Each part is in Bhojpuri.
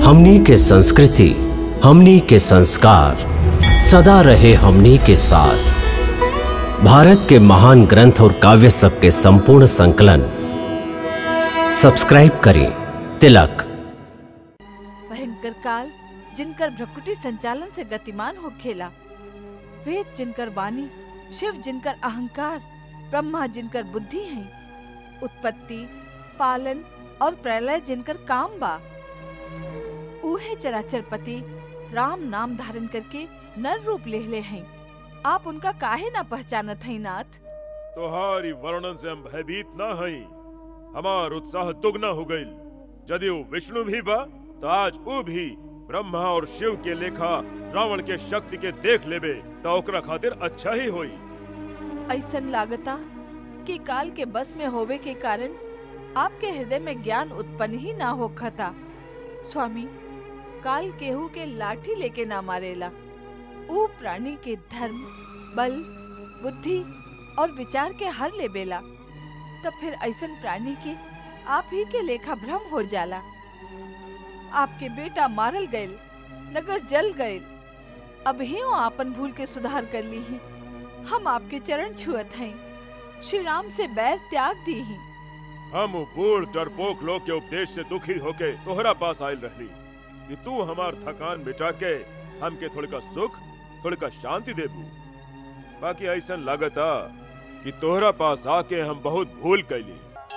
हमनी के संस्कृति, हमनी के संस्कार सदा रहे हमनी के साथ। भारत के महान ग्रंथ और काव्य सब के संपूर्ण संकलन सब्सक्राइब करें। तिलक। भयंकर काल जिनकर भ्रकुटी संचालन से गतिमान हो खेला, वेद जिनकर वाणी, शिव जिनकर अहंकार, ब्रह्मा जिनकर बुद्धि है, उत्पत्ति, पालन और प्रलय जिनकर काम बा, उहे चराचर पति राम नाम धारण करके नर रूप ले हैं। आप उनका काहे ना पहचानत हैं नाथ? तोहारी वर्णन से हम भयभीत ना हई, हमार उत्साह दुगना हो गईल। यदि वो विष्णु भी बा तो आज वो भी ब्रह्मा और शिव के लेखा रावण के शक्ति के देख लेबे तो ओकरा खातिर अच्छा ही होई। ऐसन लागता कि काल के बस में होवे के कारण आपके हृदय में ज्ञान उत्पन्न ही ना हो खता। स्वामी, काल केहू के लाठी लेके ना मारेला, ऊ प्राणी के धर्म, बल, बुद्धि और विचार के हर ले बेला। तब फिर ऐसन प्राणी के आप ही के लेखा भ्रम हो जाला। आपके बेटा मारल गयल, नगर जल गयल, अब ही वो आपन भूल के सुधार कर ली ही। हम आपके चरण छुअत हैं, श्री राम से बैर त्याग दी ही। हम बूढ़ डरपोक लोग के उपदेश से दुखी होके तोहरा पास आयल रहली कि तू हमार थकान मिटा के हमके थोड़ी का सुख, थोड़ी का शांति देबू। बाकी ऐसा लागता कि तोहरा पास आके हम बहुत भूल कैली।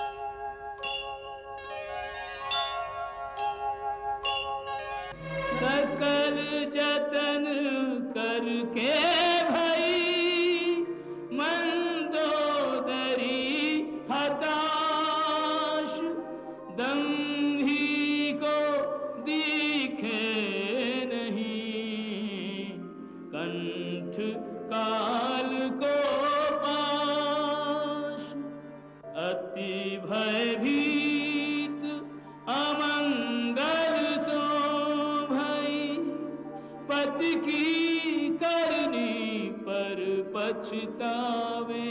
सकल जतन करके भई मंदोदरी हताश, दंभी को दिखे नहीं कंठ काल को पाश। अति भयभीत अमंगल सो भई, पति की करनी पर पछतावे।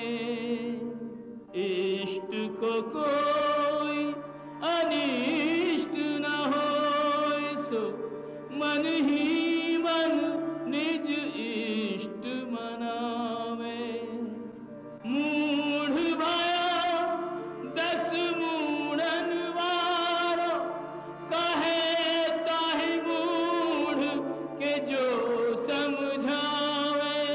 इष्ट को कोई अनिष्ट न होय, सो मन ही मन निज इष्ट मनावे। मूढ़ भया 10 मूढ़न वारो, कहे ताहि मूढ़ के जो समझावे।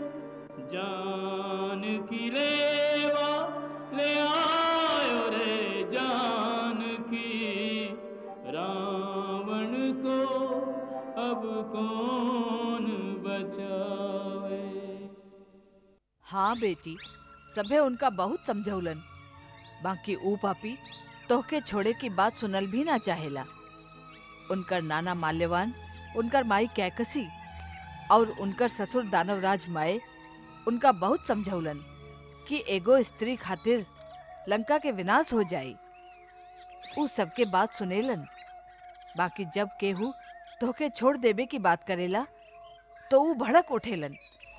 जान की लेवा ले आयो रे जान की, रावण को अब कौन बचावे। हाँ बेटी, सभे उनका बहुत समझौलन, बाकी ऊ पापी तोहके छोड़े की बात सुनल भी ना चाहेला। उनकर नाना माल्यवान, उनकर माई कैकसी और उनकर ससुर दानवराज माए उनका बहुत समझौलन कि एगो स्त्री खातिर लंका के विनाश हो जाए। ऊ सबके बात सुनेलन, बाकी जब केहू तोहके छोड़ देवे की बात करेला तो ऊ भड़क उठेलन।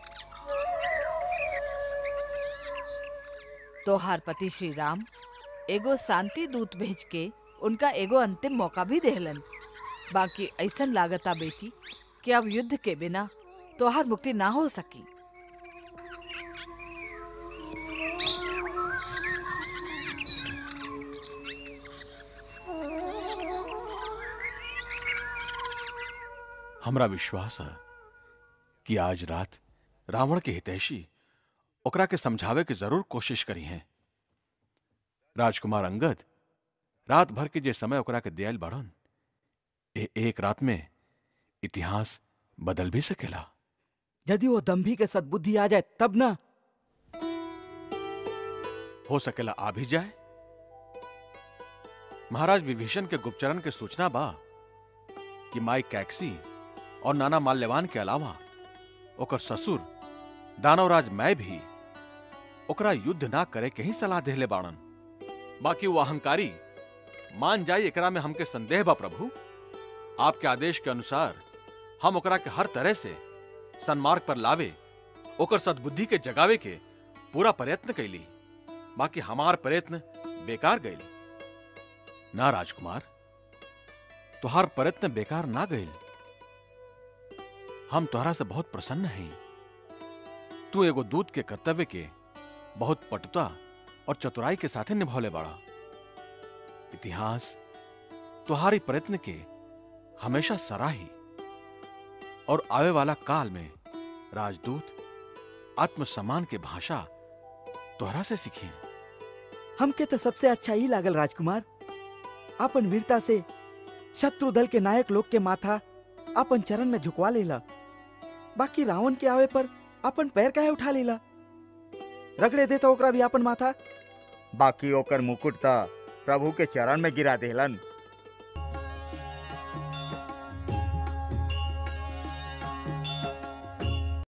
तोहार पति श्री राम एगो शांति दूत भेज के उनका एगो अंतिम मौका भी देहलन। बाकी ऐसन लागता बेटी कि अब युद्ध के बिना तोहार मुक्ति ना हो सकी। हमरा विश्वास है कि आज रात रावण के हितैषी ओकरा के समझावे के जरूर कोशिश करी हैं। राजकुमार अंगद रात भर के जे समय ओकरा के दियल बढ़न, एक रात में इतिहास बदल भी सकेला। यदि वो दंभी के सद्बुद्धि आ जाए तब ना। हो सकेला आ भी जाए। महाराज विभीषण के गुप्तचरन के सूचना बा कि माई कैकसी और नाना माल्यवान के अलावा ओकर ससुर दानवराज मैं भी ओकरा युद्ध ना करे के ही सलाह देले बाणन। बाकी वो अहंकारी मान जाए एकरा में हमके संदेह बा प्रभु। आपके आदेश के अनुसार हम ओकरा के हर तरह से सन्मार्ग पर लावे, ओकर सद्बुद्धि के जगावे के पूरा प्रयत्न कैली। बाकी हमार प्रयत्न बेकार गए ना राजकुमार। तुहार प्रयत्न बेकार ना गईल। हम तोहरा से बहुत प्रसन्न हैं। तू एगो दूत के कर्तव्य के बहुत पटुता और चतुराई के साथे निभौले बाड़ा। इतिहास तुहारी प्रयत्न के हमेशा सराही और आवे वाला काल में राजदूत आत्मसम्मान के भाषा तोहरा से सीखी। हमके तो सबसे अच्छा ही लागल राजकुमार। अपन वीरता से शत्रु दल के नायक लोग के माथा अपन चरण में झुकवा लेला। बाकी रावण के आवे पर अपन पैर काहे उठा लेला? रगड़े देता ओकरा भी अपन माथा। बाकी ओकर मुकुट ता प्रभु के चरण में गिरा देलन।